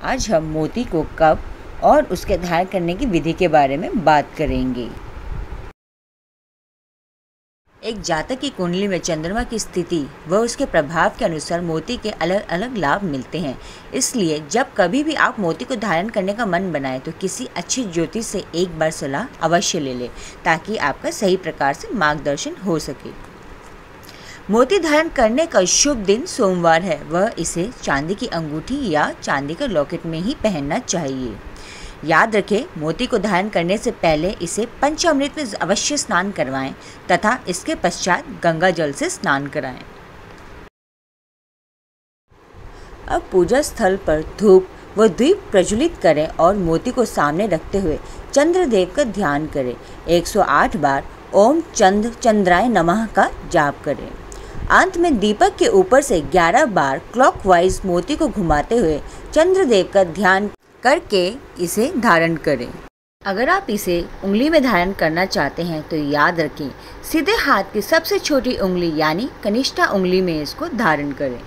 आज हम मोती को कब और उसके धारण करने की विधि के बारे में बात करेंगे। एक जातक की कुंडली में चंद्रमा की स्थिति व उसके प्रभाव के अनुसार मोती के अलग अलग लाभ मिलते हैं। इसलिए जब कभी भी आप मोती को धारण करने का मन बनाए तो किसी अच्छे ज्योतिष से एक बार सलाह अवश्य ले लें, ताकि आपका सही प्रकार से मार्गदर्शन हो सके। मोती धारण करने का शुभ दिन सोमवार है। वह इसे चांदी की अंगूठी या चांदी का लॉकेट में ही पहनना चाहिए। याद रखें, मोती को धारण करने से पहले इसे पंचामृत में अवश्य स्नान करवाएं तथा इसके पश्चात गंगा जल से स्नान कराएं। अब पूजा स्थल पर धूप व दीप प्रज्वलित करें और मोती को सामने रखते हुए चंद्रदेव का ध्यान करें। 108 बार ओम चंद्राय नमः का जाप करें। अंत में दीपक के ऊपर से 11 बार क्लॉकवाइज मोती को घुमाते हुए चंद्रदेव का ध्यान करके इसे धारण करें। अगर आप इसे उंगली में धारण करना चाहते हैं तो याद रखें, सीधे हाथ की सबसे छोटी उंगली यानी कनिष्ठा उंगली में इसको धारण करें।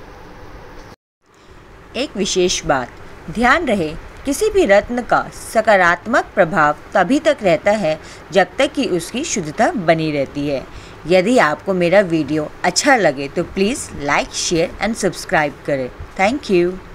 एक विशेष बात ध्यान रहे, किसी भी रत्न का सकारात्मक प्रभाव तभी तक रहता है जब तक कि उसकी शुद्धता बनी रहती है। यदि आपको मेरा वीडियो अच्छा लगे तो please like, share and subscribe करें। Thank you.